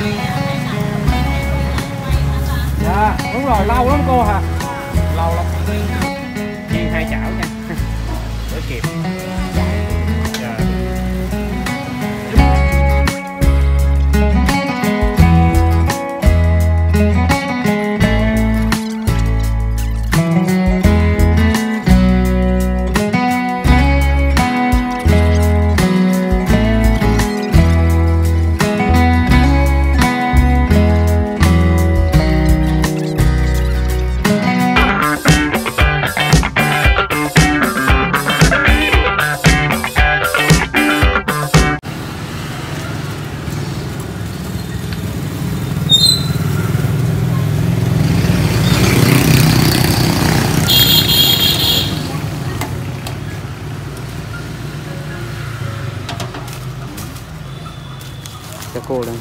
Dạ đúng rồi, lâu lắm cô hả? Lâu lắm. Chiên 2 chảo nha. Để kịp. Dạ. Cho cô lên.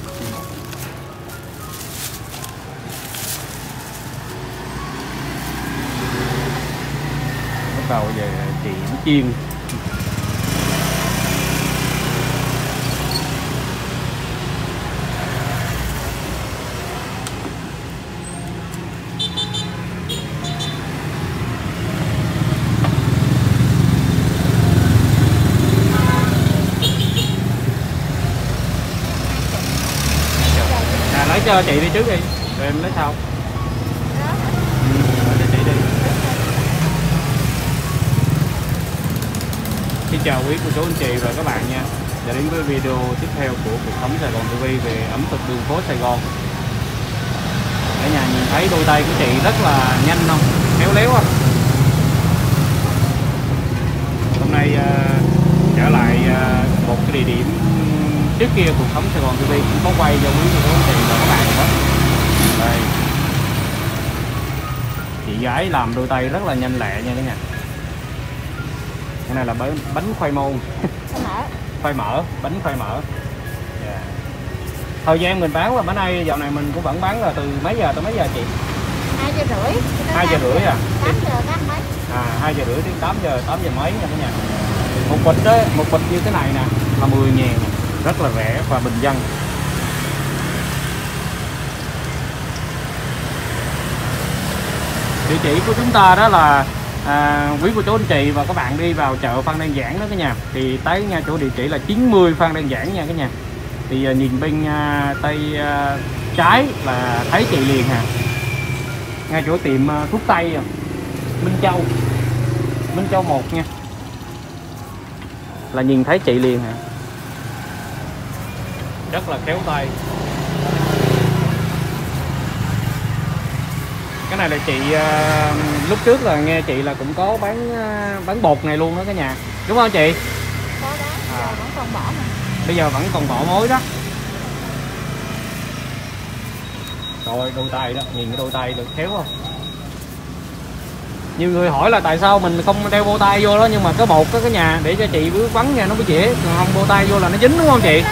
Bắt đầu về chị nó chiên. Lấy cho chị đi trước đi, rồi em lấy sau. Lấy cho chị đi. Xin chào quý cô chú anh chị và các bạn nha. Và đến với video tiếp theo của Cuộc Sống Sài Gòn TV về ẩm thực đường phố Sài Gòn. Cả nhà nhìn thấy đôi tay của chị rất là nhanh không? Khéo léo không? Hôm nay trở lại một cái địa điểm trước kia Cuộc Sống Sài Gòn TV cũng có quay cho quý cô chú anh chị và các bạn đó. Đây. Chị gái làm đôi tay rất là nhanh lẹ nha cả nhà. Cái này là bánh khoai môn. Khoai mỡ, bánh khoai mỡ. Yeah. Thời gian mình bán là bữa nay dạo này mình cũng vẫn bán là từ mấy giờ tới mấy giờ chị? 2 giờ rưỡi. 2 giờ rưỡi à? 8 giờ 8 mấy. 2 giờ rưỡi đến 8 giờ mấy nha cả nhà. Một bịch đó, một bịch như thế này nè là 10.000, rất là rẻ và bình dân. Địa chỉ của chúng ta đó là quý cô chú anh chị và các bạn đi vào chợ Phan Đăng Giảng đó cả nhà, thì tới nha chỗ địa chỉ là 90 Phan Đăng Giảng nha cả nhà. Thì nhìn bên tay trái là thấy chị liền hà, ngay chỗ tiệm thuốc tây Minh Châu 1 nha, là nhìn thấy chị liền hả, rất là khéo tay. Cái này là chị lúc trước là nghe chị là cũng có bán bột này luôn đó cả nhà, đúng không chị? Có đó, vẫn còn bỏ mà. Bây giờ vẫn còn bỏ mối đó. Rồi đôi tay đó, nhìn cái đôi tay được khéo không? Nhiều người hỏi là tại sao mình không đeo bô tay vô đó, nhưng mà cái bột đó cả nhà để cho chị cứ quấn nha nó mới dễ, còn không bô tay vô là nó dính đúng không chị?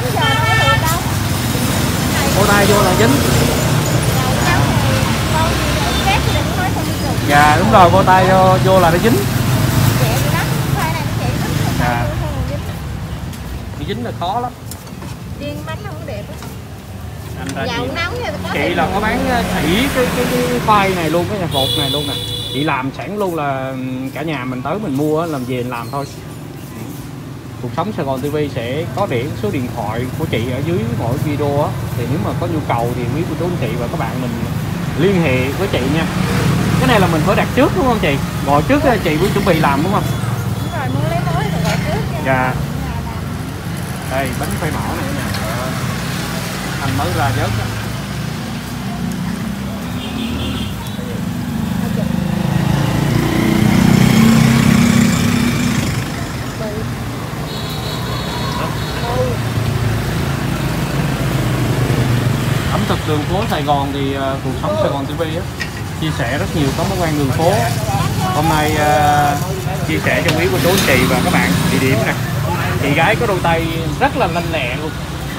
Bô tay vô là dính. Dạ đúng rồi, bô tay vô là nó dính. Dạ. Nó dính là khó lắm. Chiên bánh không đẹp á. Dạo nóng chị là có bán sỉ cái khoai này luôn, cái bột này luôn nè. Chị làm sẵn luôn, là cả nhà mình tới mình mua làm về làm thôi. Cuộc Sống Sài Gòn TV sẽ có để số điện thoại của chị ở dưới mỗi video á, thì nếu mà có nhu cầu thì quý cô chú anh chị và các bạn mình liên hệ với chị nha. Cái này là mình phải đặt trước đúng không chị? Gọi trước chị mới chuẩn bị làm đúng không? Đúng rồi, muốn lấy mối thì gọi trước. Dạ. Đây bánh khoai mỡ này nè. Anh mới ra rớt đó. Ẩm thực đường phố Sài Gòn thì Cuộc Sống Sài Gòn TV á, chia sẻ rất nhiều các món ăn đường phố. Hôm nay chia sẻ cho quý cô chú anh chị và các bạn địa điểm nè. Chị gái có đôi tay rất là lanh lẹ luôn.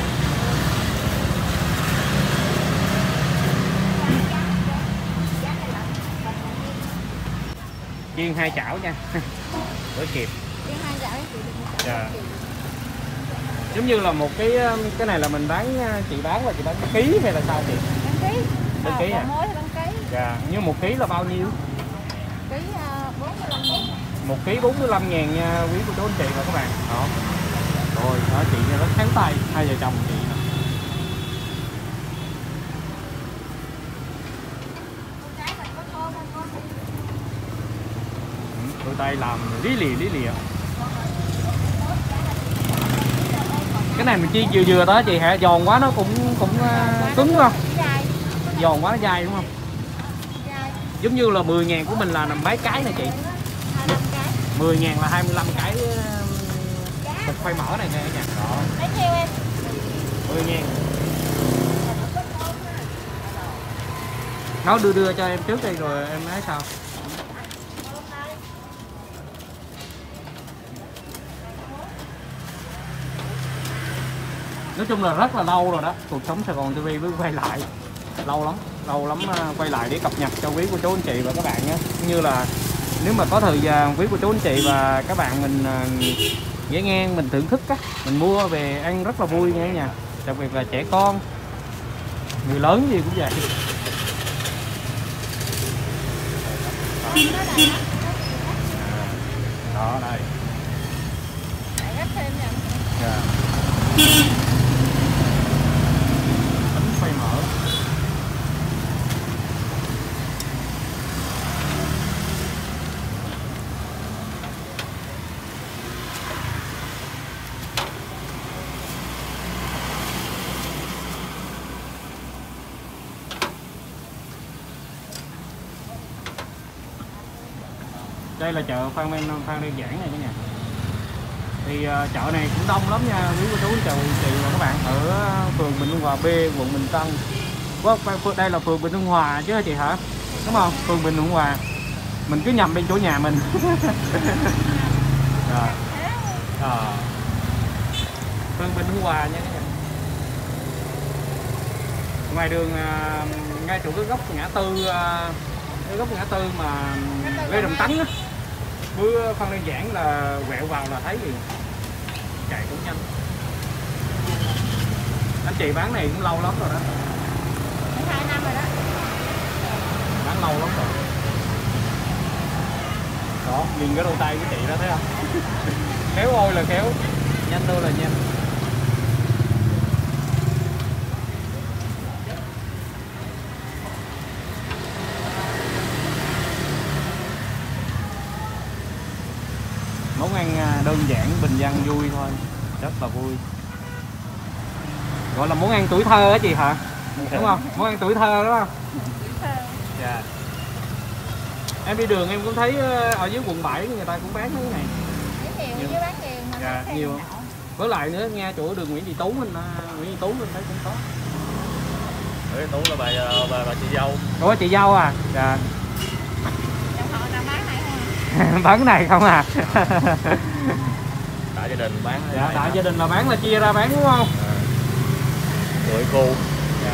Chiên 2 chảo nha. Để kịp. Chiên 2 chảo chị được. Dạ. Giống như là một cái này là mình bán, chị bán là chị bán ký hay là sao chị? Bán ký. Bán ký à? Mối bán ký. Dạ, nhưng 1 ký là bao nhiêu? Ký 45.000. 1 ký 45.000 nha quý cô chú anh chị và các bạn. Đó. Rồi, đó chị rất khéo tay, hai vợ chồng chị nè. Đôi tay làm lý lìa. Cái này mình chi vừa đó chị hả? Giòn quá nó cũng cứng không? Giòn quá nó dai đúng không? Giống như là 10.000 của mình là nằm mấy cái nè chị? 10.000 là 25 cái thịt khoai mỡ này nha cả nhà. Đó. Mấy nhiêu em? 10.000. Nó đưa cho em trước đi rồi em nói sao? Nói chung là rất là lâu rồi đó, cuộc sống Sài Gòn TV mới quay lại. Lâu lắm quay lại để cập nhật cho quý cô chú anh chị và các bạn nhé. Cũng như là nếu mà có thời gian quý cô chú anh chị và các bạn mình ghé ngang mình thưởng thức á, mình mua về ăn rất là vui nha nha. Đặc biệt là trẻ con, người lớn gì cũng vậy. Đó đây. Dạ. Bánh khoai mỡ. Đây là chợ Phan Đơn Giản này cả nhà. Thì chợ này cũng đông lắm nha quý cô chú chào chị và các bạn, ở phường Bình Hưng Hòa B, quận Bình Tân. Đây là phường Bình Hưng Hòa chứ chị hả? Đúng không? Phường Bình Hưng Hòa. Mình cứ nhầm bên chỗ nhà mình. Rồi. Phường Bình Hưng Hòa nha các nhà. Ngoài đường ngay chỗ cái góc ngã tư mà Lê Đồng Tấn á, bữa Phan Đơn Giản là quẹo vào là thấy gì chạy cũng nhanh. Anh chị bán này cũng lâu lắm rồi đó. 2 năm rồi đó. Bán lâu lắm rồi. Đó, nhìn cái đôi tay của chị đó thấy không? Khéo ôi là khéo, nhanh thôi là nhanh. Món ăn đơn giản, bình dân, vui thôi, rất là vui. Gọi là món ăn tuổi thơ á chị hả? Đúng không? Món ăn tuổi thơ đúng không? Dạ. Em đi đường em cũng thấy ở dưới quận 7 người ta cũng bán cái này. Nhiều chứ bán nhiều mà. Dạ, nhiều. Với lại nữa nghe chỗ đường Nguyễn Thị Tú mình thấy cũng có. Nguyễn Thị Tú là bà chị dâu. Ủa chị dâu à? Dạ. Họ nào bán này không? Bán này không à? Đại gia đình bán. Dạ, đại gia đình là bán là chia ra bán đúng không? Người cô. Dạ.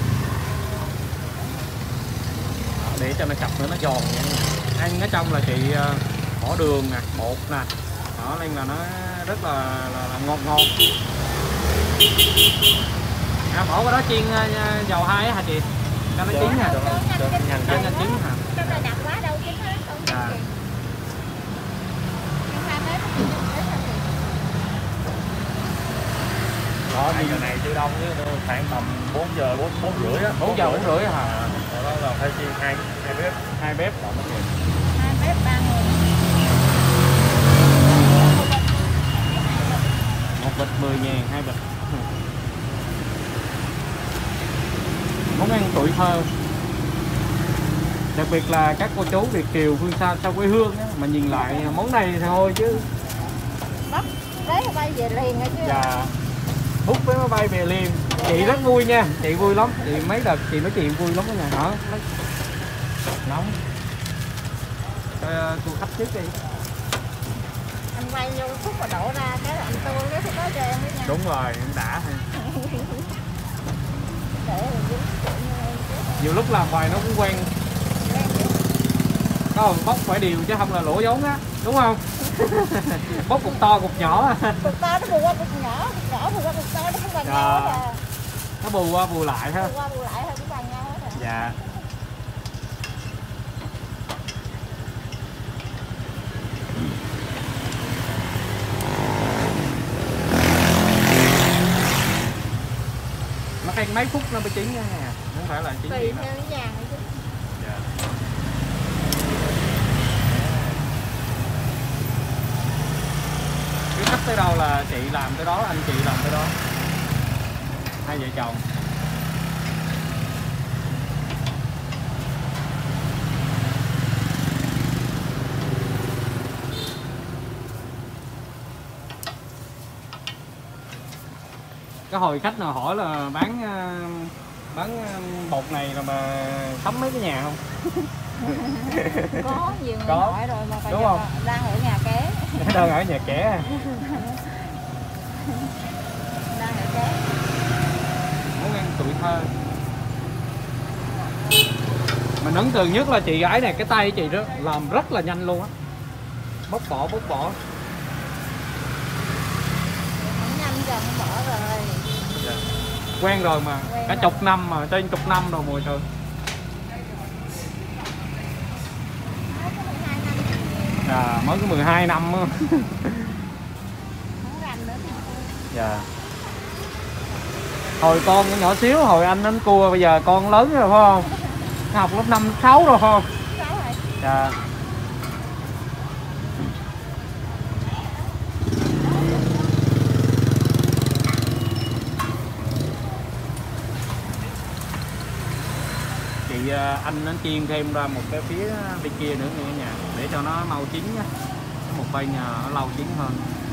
Để cho nó cặp nữa nó giòn vậy. Ăn ở trong là chị bỏ đường nè, bột nè. Đó nên là nó rất là ngọt. Bỏ vào đó chiên dầu 2 hả chị? Cho nó chín nè. Nhanh chín hả? Cái này đặc quá đâu chín hết không. Dạ. Đó, giờ này chưa đông chứ khoảng tầm 4 giờ 4 rưỡi á. 4 giờ 4 rưỡi hả? Đó là phải chiên hai bếp. Hai bếp 3 người. Một bịch 10.000 2 bịch. Món ăn tuổi thơ. Đặc biệt là các cô chú Việt kiều phương xa xa quê hương á, mà nhìn lại món này thôi chứ. Bắt lấy máy bay về liền rồi chứ. Dạ. Hút với máy bay về liền. Chị rất vui nha, chị vui lắm. Chị mấy đợt chị nói chuyện vui lắm đó nhà hả? Nóng. Cô khách trước đi. Anh quay vô phút mà đổ ra cái là anh tôi cái đó cho em với nha. Đúng rồi, đã. Để mình dính chuyện như em chứ. Nhiều lúc làm bài nó cũng quen. có bóc phải đều chứ không là lỗ vốn á, đúng không? Bóc cục to cục nhỏ. Cục to nó bù qua cục nhỏ bù qua cục to nó không bằng nhau hết à. Nó bù qua bù lại ha. Bù qua bù lại thôi cũng bằng nhau hết à. Dạ. Nó hay mấy phút nó mới chín nha, không phải là chín tùy liền theo đâu. cái vàng ấy chứ. Dạ. Cái khách tới đâu là chị làm tới đó, anh chị làm tới đó, hai vợ chồng. Cái hồi khách nào hỏi là bán bột này là mà sắm mấy cái nhà không? Có nhiều người Có. hỏi rồi mà Đúng không? đang ở nhà kế. Đang ở nhà trẻ. Đang ở kế. Món ăn tuổi thơ. Mình ấn tượng nhất là chị gái này, cái tay của chị đó làm rất là nhanh luôn á. Bóc bỏ. Không nhanh giờ không bỏ rồi. Quen rồi mà, Quen cả rồi. chục năm mà, trên chục năm rồi mùi trời. Mới có 12 năm á. Không rành nữa thì thôi. Dạ. Hồi con nhỏ xíu, hồi anh đánh cua, bây giờ con lớn rồi phải không? Học lớp 5, lớp 6 rồi phải không? Sáu rồi. Dạ. Chị anh chiên thêm ra một cái phía bên kia nữa nha nhà, để cho nó mau chín nha. Một bên nó lâu chín hơn.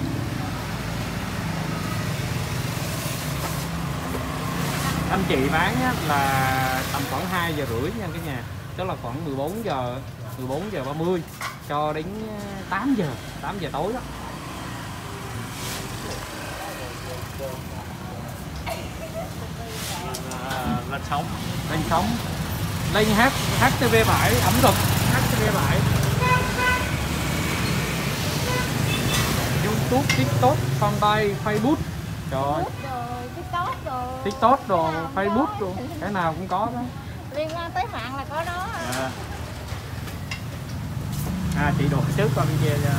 Anh chị bán là tầm khoảng 2 giờ rưỡi nha cả nhà, tức là khoảng 14 giờ 30 cho đến 8 giờ tối đó. Lên sống. Lên HTV7 ẩm thực, HTV7 YouTube, TikTok, fanpage, Facebook, trời ơi, Rồi TikTok rồi, Facebook rồi, cái nào cũng có đó. liên quan tới mạng là có đó. Dạ. Chị đổ trước qua bên kia cho.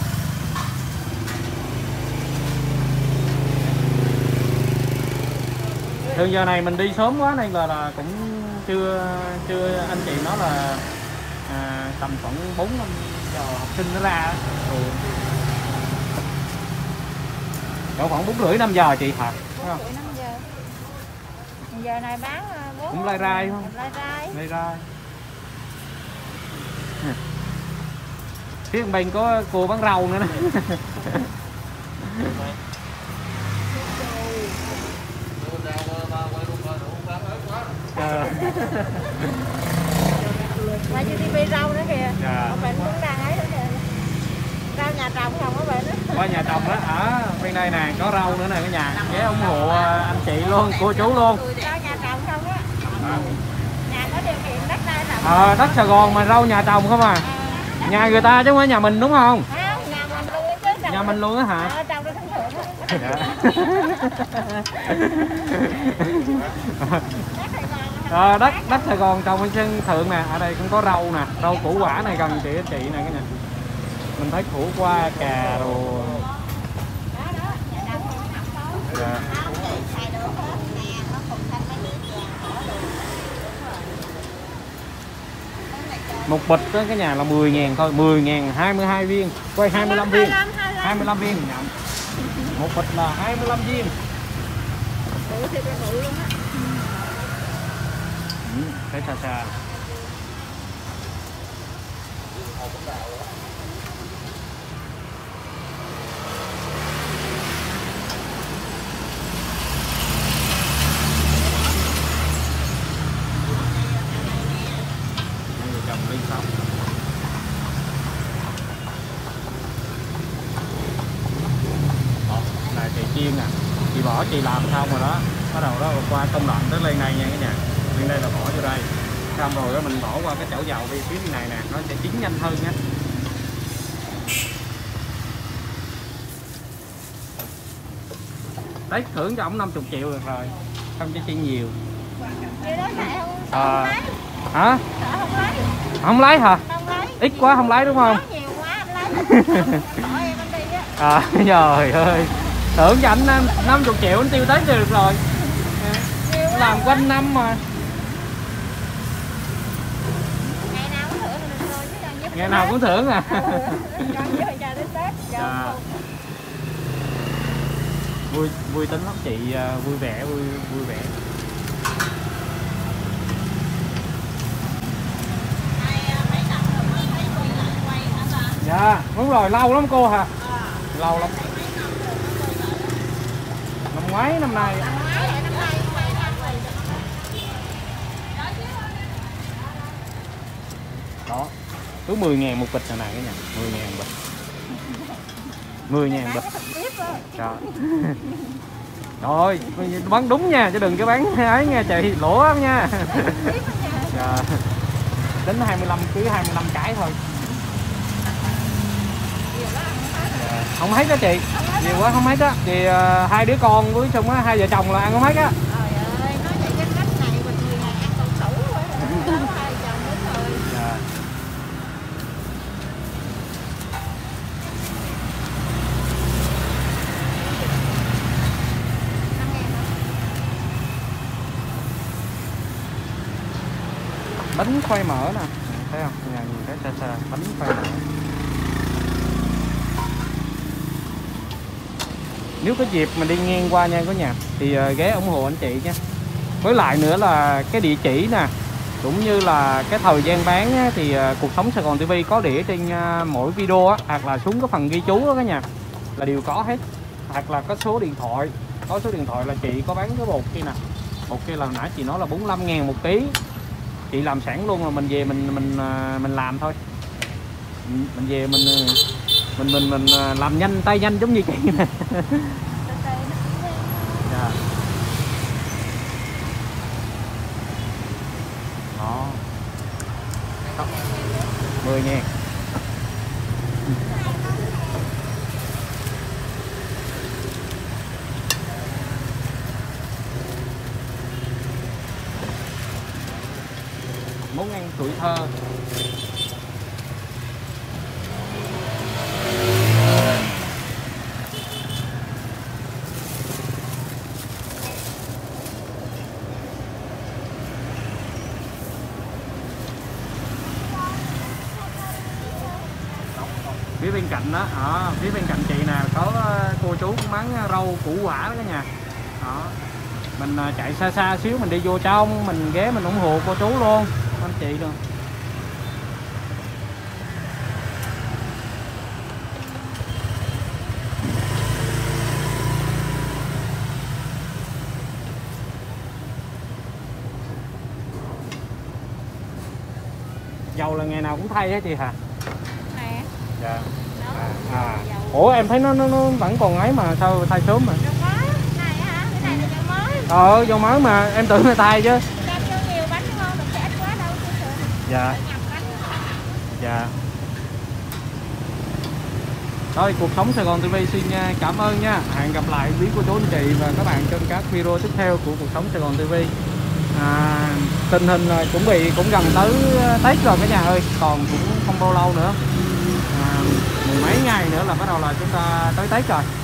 Thường giờ này mình đi sớm quá nên là cũng chưa anh chị nói là tầm khoảng 4-5 giờ học sinh nó ra rồi. Cỡ khoảng 4:30-5 giờ chị hả? 4:30-5 giờ. Giờ này bán 4 Cũng lai rai không? Lai rai. Phía bên có cô bán rau nữa nè. Mà như đi rau nữa kìa. Dạ. Bệnh cũng đang ấy nữa kìa. Rau nhà trồng không có bệnh đó. Qua nhà trồng đó, ở bên đây nè có rau nữa nè cả nhà, ghé ủng hộ anh chị luôn, cô chú luôn. Rau nhà trồng không á. Nhà có điều kiện đất đai trồng. Đất Sài Gòn mà rau nhà trồng không à. Nhà người ta chứ không phải nhà mình đúng không? Nhà mình luôn chứ. Nhà mình luôn á hả? Trồng ra thân thượng á. Đất Sài Gòn trồng bên sân thượng nè, ở đây cũng có rau nè, rau củ quả này gần chị nè cái nè. Mình thấy củ qua cà rồi. Dạ. Một bịch đó cái nhà là 10.000 thôi, 10.000 22 viên, quay 25 viên. 25 viên nhận. Một bịch là 25 viên. Thấy xa. Trồng lên xong. Này chị chiên nè, chị bỏ chị làm xong rồi đó, bắt đầu đó qua công đoạn tới lên này nha cả nhà, lên đây là bỏ vô đây, xong rồi đó mình bỏ qua cái chảo dầu đi phía bên này nè, nó sẽ chín nhanh hơn nha. Đấy, thưởng cho ổng 50 triệu được rồi, không cho chi nhiều. Chưa đó xài không? Hả? Sợ không lấy. Không lấy hả? Không lấy. Ít quá không lấy đúng không? Có nhiều quá anh lấy. Tội em anh đi á. Trời ơi, thưởng cho anh 50 triệu anh tiêu tới được rồi. Làm quanh năm mà. Ngày nào cũng thưởng là được rồi chứ đừng giúp. Ngày nào cũng thưởng à? Còn với chờ đến Tết. Dạ. Vui tính lắm chị, vui vẻ, vui vẻ. Dạ, đúng rồi, lâu lắm cô hả? Lâu lắm. Năm ngoái năm nay. Đó, cứ 10.000 một bịch này cái nhà, 10.000 bịch. 10.000 bịch. Trời. Rồi, bán đúng nha, chứ đừng cái bán ấy nha chị, lỗ lắm nha. Dạ. Tính 25 cứ 25 cái thôi. Dạ. Không hết đó chị, nhiều quá không hết đó. Thì hai đứa con với xong á, hai vợ chồng là ăn không hết á. Trời ơi, nói vậy cái cách này mình 10 ngày ăn còn sủ rồi. Hai chồng nữa rồi. Dạ. Bánh khoai mỡ nè, thấy không? Nhà nhìn cái xa xa, bánh khoai mỡ. Nếu có dịp mà đi ngang qua nha cả nhà thì ghé ủng hộ anh chị nha. Với lại nữa là cái địa chỉ nè, cũng như là cái thời gian bán á, thì Cuộc Sống Sài Gòn TV có đĩa trên mỗi video á, hoặc là xuống cái phần ghi chú đó cả nhà là đều có hết. Hoặc là có số điện thoại, là chị có bán cái bột kia nè. Bột kia là nãy chị nói là 45.000 một ký. Chị làm sẵn luôn, là mình về mình làm thôi. Mình về mình làm nhanh, tay nhanh giống như chị nè. Dạ. Đó. 10.000. Món ăn tuổi thơ. Phía bên cạnh đó, phía bên cạnh chị nè có cô chú bán rau củ quả đó cả nhà. Đó. Mình chạy xa xa xíu mình đi vô trong, mình ghé mình ủng hộ cô chú luôn, anh chị luôn. Dầu là ngày nào cũng thay hết chị hả? Nè. Dạ. Ủa em thấy nó vẫn còn ấy mà sao thay sớm mà? Dầu mới. Này hả? Cái này là dầu mới. Dầu mới mà em tưởng là thay chứ. Đem cho nhiều bánh ngon, mình sẽ ít quá đâu chứ. Dạ. Dạ. Thôi, Cuộc Sống Sài Gòn TV xin cảm ơn nha. Hẹn gặp lại quý cô chú anh chị và các bạn trong các video tiếp theo của Cuộc Sống Sài Gòn TV. Tình hình cũng gần tới Tết rồi cả nhà ơi, còn cũng không bao lâu nữa, mười mấy ngày nữa là bắt đầu là chúng ta tới Tết rồi.